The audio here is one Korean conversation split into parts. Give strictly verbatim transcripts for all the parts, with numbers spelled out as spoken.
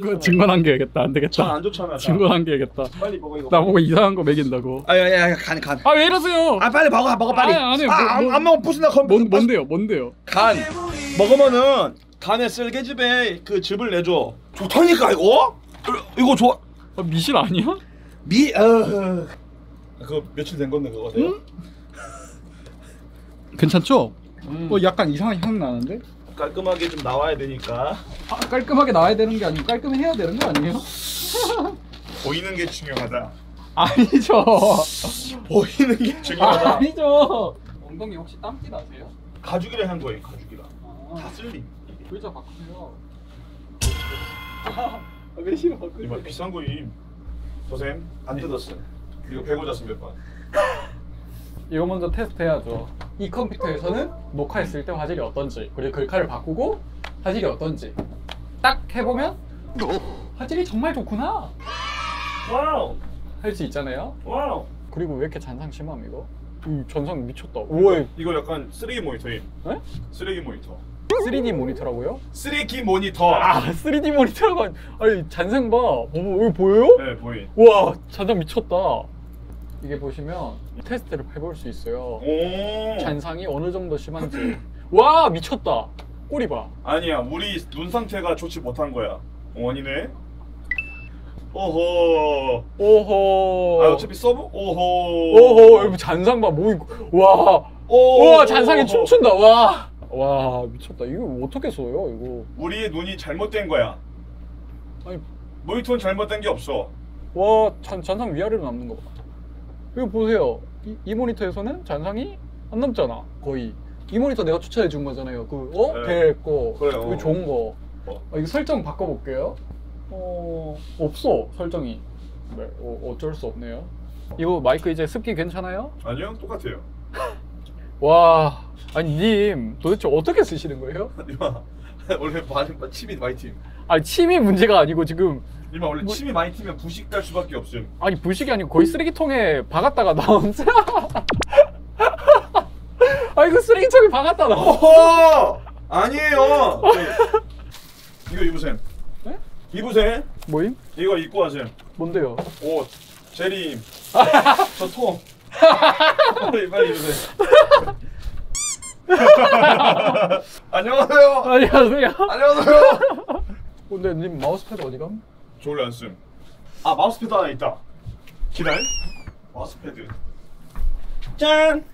증거 증거 남겨야겠다. 안 되겠다. 안 좋잖아. 증거 남겨야겠다. 빨리 먹어 이거. 나보고 이상한 거 먹인다고. 아야야 간 간. 아 왜 이러세요? 아 빨리 먹어 먹어 빨리. 아니, 아니, 아, 뭐, 뭐, 안 먹으면 부순다 컴. 뭔 뭔데요? 뭔데요? 간 먹으면은 간에 쓸개즙에 그 즙을 내줘. 좋다니까 이거? 이거 좋아. 아, 미신 아니야? 미 어. 그거 며칠 된 건데 그거 돼요? 괜찮죠? 음. 어 약간 이상한 향 나는데? 깔끔하게 좀 나와야 되니까. 아, 깔끔하게 나와야 되는 게 아니고 깔끔해야 되는 거 아니에요? 보이는 게 중요하다. 아니죠. 보이는 게 중요하다. 아니죠. 엉덩이 혹시 땀띠 나세요? 가죽이라 한 거예요. 가죽이라. 아, 다 쓸림. 글자 바꾸세요. 왜 싫어 바꾸세요? 이거 비싼 거임. 보셈 안 뜯었어. 이거 배고 잤음 몇 번. 이거 먼저 테스트 해야죠. 이 컴퓨터에서는 녹화했을 때 화질이 어떤지, 그리고 글카를 바꾸고 화질이 어떤지 딱 해보면 화질이 정말 좋구나 와우. 할 수 있잖아요. 와우. 그리고 왜 이렇게 잔상 심함 이거? 이 전상 미쳤다. 우와. 이거 약간 쓰레기 모니터임. 네? 쓰레기 모니터. 쓰리디 모니터라고요? 쓰레기 모니터. 아 쓰리디 모니터라고. 아니 잔상 봐. 뭐, 뭐, 이거 보여요? 네 보인. 와 잔상 미쳤다. 이게 보시면 테스트를 해볼 수 있어요. 오. 잔상이 어느 정도 심한지. 와 미쳤다. 꼬리 봐. 아니야 우리 눈 상태가 좋지 못한 거야. 원이네. 오호. 오호. 아 어차피 서브. 오호. 오호. 여러분 잔상 봐. 뭐 이거. 와. 오. 와 잔상이 춤춘다. 와. 와 미쳤다. 이거 어떻게 써요 이거? 우리의 눈이 잘못된 거야. 아니 모니터는 잘못된 게 없어. 와 잔, 잔상 위아래로 남는 거 봐. 이거 보세요. 이, 이 모니터에서는 잔상이 안 남잖아. 거의. 이 모니터 내가 추천해 준 거잖아요. 그 어? 네. 될 거. 그래요. 이거 좋은 거. 어. 아, 이거 설정 바꿔볼게요. 어 없어 설정이. 네, 어, 어쩔 수 없네요. 이거 마이크 이제 습기 괜찮아요? 아니요 똑같아요. 와 아니 님 도대체 어떻게 쓰시는 거예요? 이마 원래 많이 침이 많이 튀. 아니 침이 문제가 아니고 지금 이마 원래 뭐- 침이 많이 튀면 부식 날 수밖에 없음. 아니 부식이 아니고 거의 쓰레기통에 박았다가 나온 아 이거 쓰레기통에 박았다 나온 어허! 아니에요. 이거 입으셈. 네? 입으셈. 뭐임? 이거 입고 하셈. 뭔데요? 옷. 제림. 저 통. 빨리 빨리 입으셈. 안녕하세요. 안녕하세요. 안녕하세요. 근데 님 마우스패드 어디 감? 저 원래 안 쓴. 아 마우스패드 하나 있다. 기다려. 마우스패드. 짠.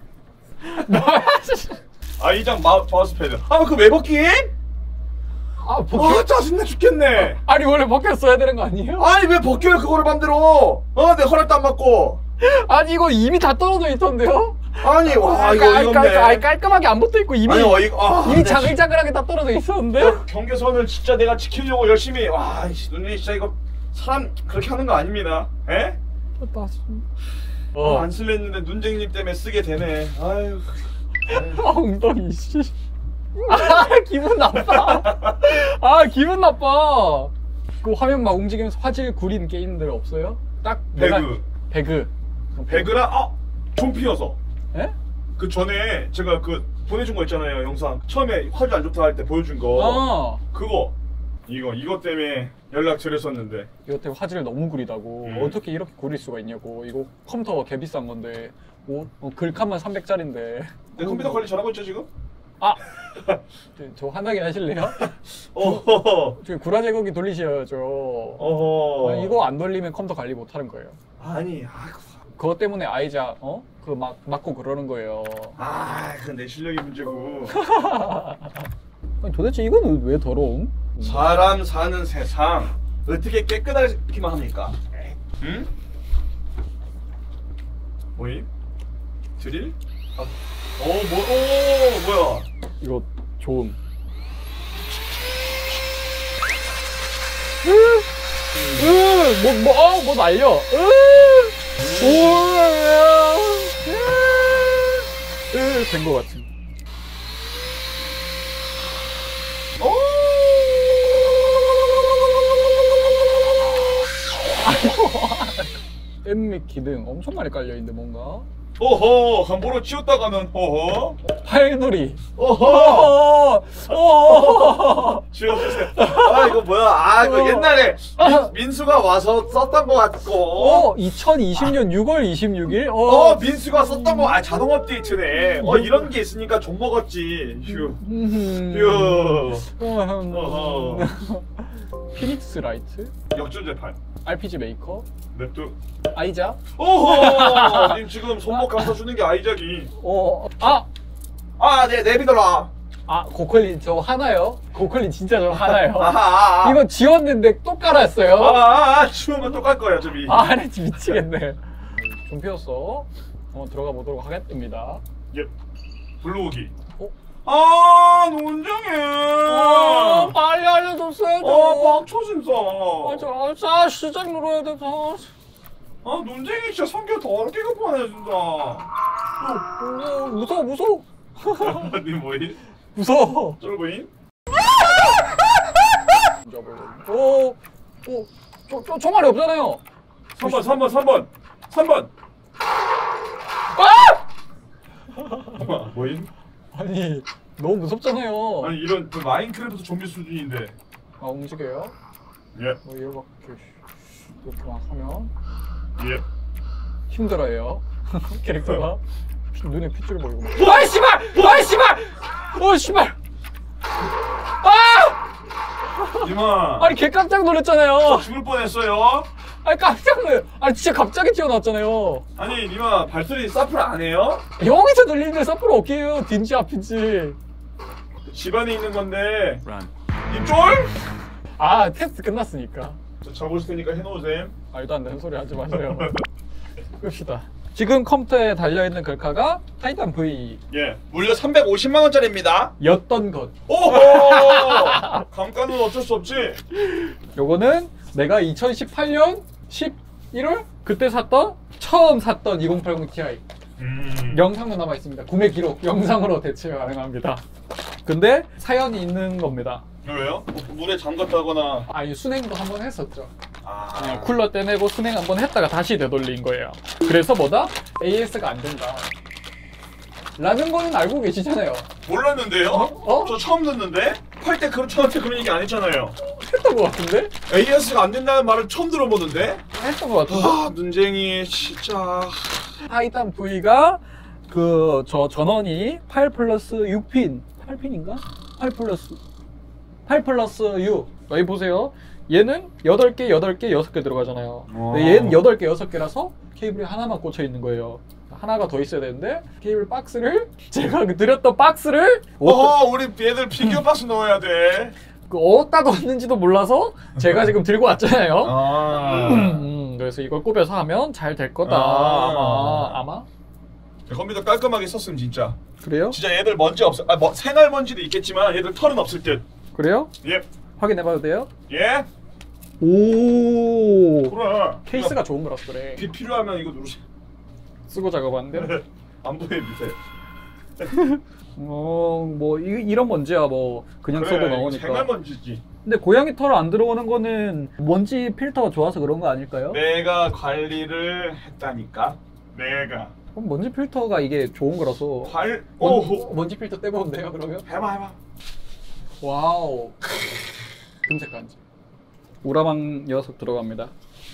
아 이 장 마우스패드. 아 그 왜 벗김? 아 아 벗겨? 짜증나 죽겠네. 아니 원래 벗겼어야 되는 거 아니에요? 아니 왜 벗겨요 그거를 맘대로. 어 내 허락도 안 받고. 아니 이거 이미 다 떨어져 있던데요? 아니 와 아, 이거 깔- 이건데. 깔- 아니, 깔끔하게 안 붙어 있고 이미 아니 어 이거 아, 이미 내 자글자글하게 다 떨어져 있었는데? 야, 경계선을 진짜 내가 지키려고 열심히 와 이씨 누님 진짜 이거 사람 그렇게 하는 거 아닙니다. 에? 어. 안 쓸랬는데 눈쟁님 때문에 쓰게 되네. 아유. 아 엉덩이 씨. 아 기분 나빠. 아 기분 나빠. 그 화면 막 움직이면서 화질 구린 게임들 없어요? 딱 내가 배그. 배그. 배그라 아 좀피어서. 에? 그 전에 제가 그 보내준 거 있잖아요 영상. 처음에 화질 안 좋다 할 때 보여준 거. 어. 그거 이거 이거 때문에 연락 드렸었는데. 이것 때문에 화질을 너무 구리다고. 음. 어떻게 이렇게 구릴 수가 있냐고. 이거 컴퓨터가 개 비싼 건데 뭐 어, 글칸만 삼백짜리인데. 내 컴퓨터 관리 잘하고 있죠 지금? 아! 저, 저 화나게 하실래요? 어허. 저기 구라 제거기 돌리셔야죠. 어허. 아니, 이거 안 돌리면 컴퓨터 관리 못 하는 거예요. 아니 아, 그것 때문에 아이자 어? 그 막 맞고 그러는 거예요. 아 그건 내 실력이 문제고. 아니, 도대체 이거는 왜 더러움? 사람 사는 세상 어떻게 깨끗하기만 합니까? 응? 뭐임? 드릴? 아, 오, 뭐, 오, 뭐야? 이거 좋음. 으, 뭐, 뭐, 어, 뭐 날려. 으, 우와, 으, 된 것 같은. 오! 엠믹 기능 엄청 많이 깔려 있는데 뭔가. 어허, 함부로 치웠다가는 어허. 팔놀이. 어허. 어허. 어허. 치워주세요. 아 이거 뭐야? 아 이거 어. 옛날에 민, 민수가 와서 썼던 거 같고. 어, 이천이십 년 유월 이십육일. 어, 어 민수가 썼던 거. 아 자동 업데이트네. 어 이런 게 있으니까 종 먹었지. 휴. 음. 휴. 어허. 피닉스 라이트, 역전 재판. 알피지 메이커, 냅두. 아이자. 오호. 님 지금 손목 감싸 주는 게 아이작이. 어, 아, 아, 네, 내비더라. 아, 고퀄린 저 하나요? 고퀄린 진짜 저 하나요? 아하, 아, 아. 이거 지웠는데 또 깔았어요. 아, 아, 아, 치우면 또 깔 거야, 저기. 아, 네, 미치겠네. 좀 피웠어. 한번 들어가 보도록 하겠습니다. 예. 블루오기. 어? 아, 논정해. 아, 빨리 알려줬어요. 어, 빡쳐 진짜. 아, 저, 자, 시작 눌러야 돼. 저. 아, 논쟁이 진짜 성격 더럽게 급하네, 진짜. 어, 무서워, 무서워. 니 뭐이? 무서워. 쫄보인? 오, 오, 저, 저 총알이 없잖아요. 삼 번, 삼 번, 삼 번. 삼 번. 아! 뭐임? 아니, 너무 무섭잖아요. 아니, 이런 그 마인크래프트 좀비 수준인데. 아, 움직여요? 예. 뭐 이렇게 이렇게 막 하면 예. 힘들어요. 캐릭터가 피, 눈에 핏줄 보이고 막. 아이 씨발! 아이 씨발! 어 씨발! 아! 이마. 아니 개 깜짝 놀랐잖아요. 죽을 뻔했어요. 아니 깜짝 놀. 아니 진짜 갑자기 튀어나왔잖아요. 아니, 니마 발소리 사플 안 해요? 여기서 들리는데 서프로 어깨요. 딘지 앞인지. 집안에 있는 건데. Run. 님 쫄? 아 테스트 끝났으니까. 저 잡으실 테니까 해놓으셈. 말도 안 되는 소리 하지 마세요. 끕시다. 지금 컴퓨터에 달려있는 글카가 타이탄 V 예. 무려 삼백오십만 원짜리입니다. 였던 것. 오호! 감가는 어쩔 수 없지. 요거는 내가 이천십팔 년 십일월 그때 샀던 처음 샀던 이공팔공 티아이 음. 영상도 남아 있습니다. 구매 기록 영상으로 대체 가능합니다. 근데 사연이 있는 겁니다. 왜요? 뭐 물에 잠갔다거나. 아니 순행도 한번 했었죠. 아. 그냥 쿨러 떼내고 순행 한번 했다가 다시 되돌린 거예요. 그래서 뭐다? 에이에스가 안 된다. 라는 거는 알고 계시잖아요. 몰랐는데요? 어? 어? 저 처음 듣는데? 팔 때 그런 저한테 그런 얘기 안 했잖아요. 했던 것 같은데? 에이에스가 안 된다는 말을 처음 들어보는데? 했던 것 같은데? 아, 눈쟁이 진짜. 타이탄 V가 그 저 전원이 팔 플러스 육 핀 팔 핀인가? 팔 플러스 팔 플러스 육 여기 보세요. 얘는 여덟 개 여덟 개 여섯 개 들어가잖아요. 근데 얘는 여덟 개 여섯 개라서 케이블이 하나만 꽂혀 있는 거예요. 하나가 더 있어야 되는데 케이블 박스를 제가 그 드렸던 박스를 어, 우리 얘들 피규어 박스 넣어야 돼. 그 어디다 뒀는지도 몰라서 제가 지금 들고 왔잖아요. 아. 음, 그래서 이걸 꼽여서 하면 잘 될 거다. 아. 아마 아마 컴퓨터 깔끔하게 썼음 진짜. 그래요? 진짜 얘들 먼지 없어. 아, 뭐 생활 먼지도 있겠지만 얘들 털은 없을 듯. 그래요? 예. 확인해봐도 돼요? 예. 오 그래. 케이스가 좋은 거라서 그래. 비 필요하면 이거 누르세요. 쓰고 작업하는데. 안 보여 밑에. 어뭐 이런 먼지야 뭐 그냥 그래, 써도 이거 나오니까. 생활 먼지지. 근데 고양이 털 안 들어오는 거는 먼지 필터가 좋아서 그런 거 아닐까요? 내가 관리를 했다니까. 내가. 그럼 먼지 필터가 이게 좋은 거라서. 관. 먼, 오호. 먼지 필터 떼보면 돼요 그러면? 해봐 해봐. 와우. 금색 간지. 우라방 녀석 들어갑니다.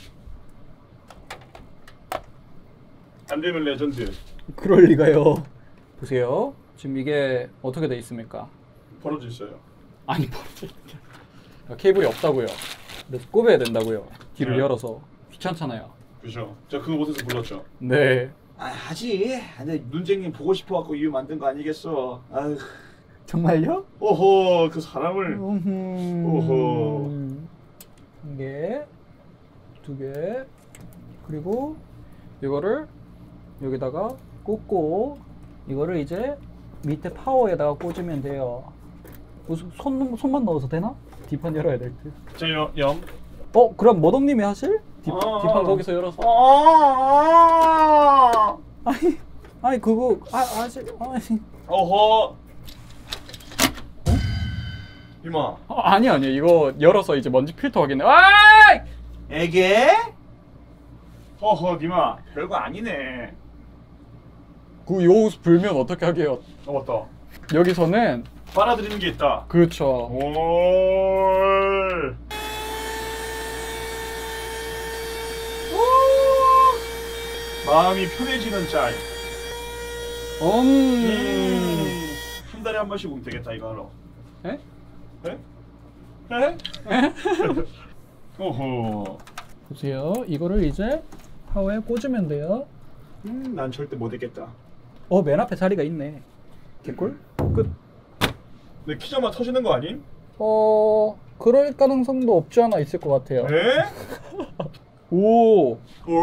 안 되면 레전드. 그럴 리가요. 보세요. 지금 이게 어떻게 돼 있습니까? 벌어져 있어요. 아니 벌어져 있는 게 아니라 케이블이 없다고요. 그래서 꼽아야 된다고요. 뒤를 네. 열어서 귀찮잖아요. 그죠. 제가 그 곳에서 불렀죠. 네. 아 하지. 근데 눈쟁님 보고 싶어갖고 이유 만든 거 아니겠어. 아휴. 정말요? 오호 그 사람을. 음흠. 오호. 한 개, 두 개, 그리고 이거를 여기다가 꽂고 이거를 이제 밑에 파워에다가 꽂으면 돼요. 무슨 손 손만 넣어서 되나? 뒷판 열어야 될 듯. 저 염. 염. 어 그럼 머덕님이 하실? 뒷, 아, 뒷판 아. 거기서 열어서. 아. 아니 아니 그거 아 아직 아니. 어허. 이마. 어, 아니 아니 이거 열어서 이제 먼지 필터 확인해. 아! 에게? 허허 니마 별거 아니네. 그 요 불면 어떻게 하게요? 어 맞다. 여기서는 빨아들이는 게 있다. 그렇죠. 올. 마음이 편해지는 짤. 음. 음. 한 달에 한 번씩 오면 되겠다 이거 하러. 에? 에? 에? 오호. 보세요. 이거를 이제 파워에 꽂으면 돼요. 음, 난 절대 못 했겠다. 어, 맨 앞에 자리가 있네. 개꿀? 끝. 근데 키자마 터지는 거 아님? 어, 그럴 가능성도 없지 않아 있을 것 같아요. 에? 오.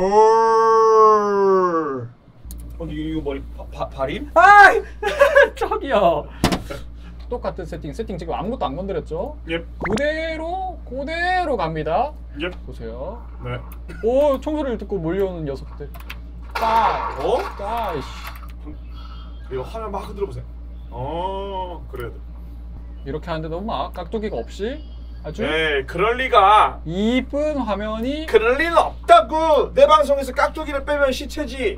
올. 어, 이거, 이거 머리 바, 바, 발임? 아! 저기요. 똑같은 세팅. 세팅 지금 아무것도 안 건드렸죠? 예. 그대로 그대로 갑니다. 예. 보세요. 네. 오, 총소리를 듣고 몰려오는 녀석들. 빠. 어? 빠. 이씨. 이거 화면 막 흔들어 보세요. 어, 그래야 돼. 이렇게 하는데도 막 깍두기가 없이 아주 네, 그럴 리가. 이쁜 화면이 그럴 리는 없다고. 내 방송에서 깍두기를 빼면 시체지.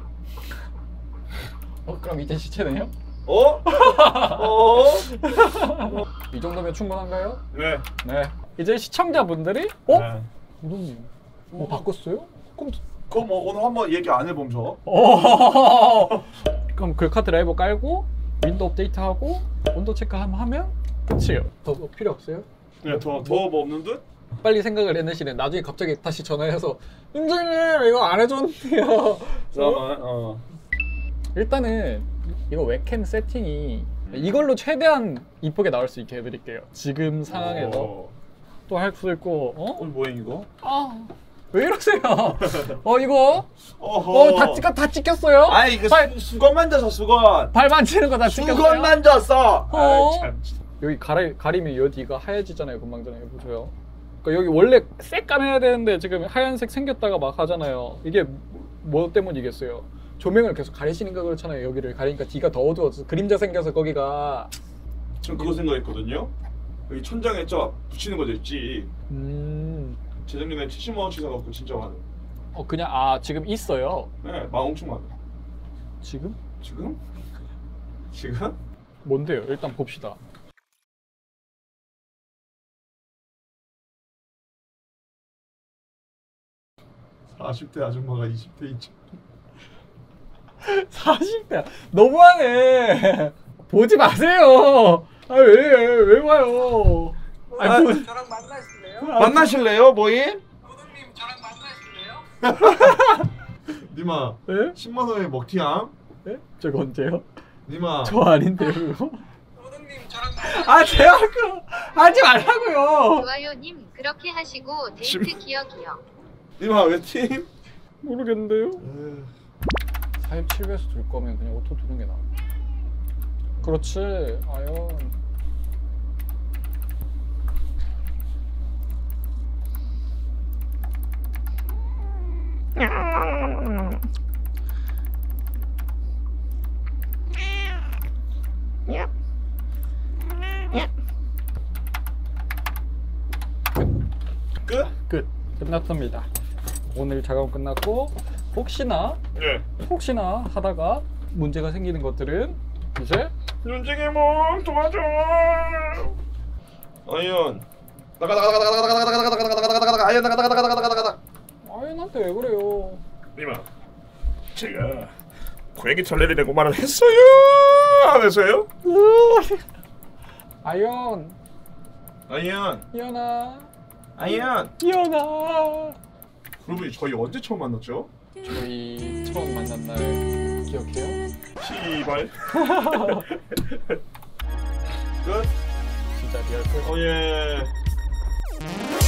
어, 그럼 이제 시체네요? 어? 어? 이 정도면 충분한가요? 네. 네. 이제 시청자분들이 어? 네. 감독님 뭐 바꿨어요? 그럼 그럼 뭐 오늘 한번 얘기 안 해봄 저. 어. 그럼 글카 드라이버 깔고 윈도우 업데이트하고 온도 체크 한번 하면 끝이에요. 더, 더 필요 없어요? 네, 더 더 뭐 없는 듯? 빨리 생각을 해내시네. 나중에 갑자기 다시 전화해서 임장님 이거 안 해줬는데요. 잠깐만. 어. 일단은 이거 웹캠 세팅이 이걸로 최대한 이쁘게 나올 수 있게 해드릴게요. 지금 상황에서 어. 또 할 수 있고 어? 어, 뭐야 이거? 아, 왜 이러세요? 어 이거 어허. 어 다 찍, 다 찍혔어요? 아이 그 발, 수, 수건 만져서 수건. 발 만지는 거 다 찍혔어요? 수건 만졌어. 어? 아이, 참. 여기 가리, 가리면 여기가 하얘지잖아요. 금방 전에 보세요. 그러니까 여기 원래 새까매야 되는데 지금 하얀색 생겼다가 막 하잖아요. 이게 뭐 때문이겠어요? 조명을 계속 가리시니까 그렇잖아요. 여기를 가리니까 뒤가 더 어두워서 그림자 생겨서 거기가 전 그거 생각했거든요. 여기 천장에 저 붙이는 거 있지. 음... 재작년에 칠십만 원치 사갖고 진짜 많아. 어 그냥 아 지금 있어요. 네, 만 엄청 많아. 지금? 지금? 지금? 뭔데요? 일단 봅시다. 사십 대 아줌마가 이십 대 있죠. 사십 대 너무하네. 보지 마세요. 아 왜 왜 와요? 아니, 아, 보... 저랑 만나실래요? 만나실래요, 모임? 호동님 저랑 만나실래요? 니마, 예? 십만 원에 먹튀함? 예? 저거 언제요? 니마, 저 아닌데요 그거? 호동님 저랑 만나실래요? 아 제가 그 하지 말라고요. 좋아요님 그렇게 하시고 데이트 심- 기억이요. 니마 왜 팀? 모르겠는데요. 에휴, 사십칠 배에서 둘 거면 그냥 오토 두는 게 나아. 그렇지. 아연. 끝? 끝. 끝났습니다. 오늘 작업 끝났고 혹시나 네. 혹시나 하다가 문제가 생기는 것들은 이제 윤중이 몸 도와줘. 아이언. 나가 나가 나가 나가 나가 나가 나가 나가 나가 나가 나가 나가 아이언 나가 나가 나가 나가 나가 나가. 아연한테 왜 그래요? 니마, 제가 고양이 털레를 내고 말을 했어요. 하면서요? 아연, 아이언, 이연아, 아이언. 이연아. 여러분 저희 언제 처음 만났죠? 저희 처음 만난 날 기억해요? 시발. 끝. 진짜 리얼 끝. 어 예.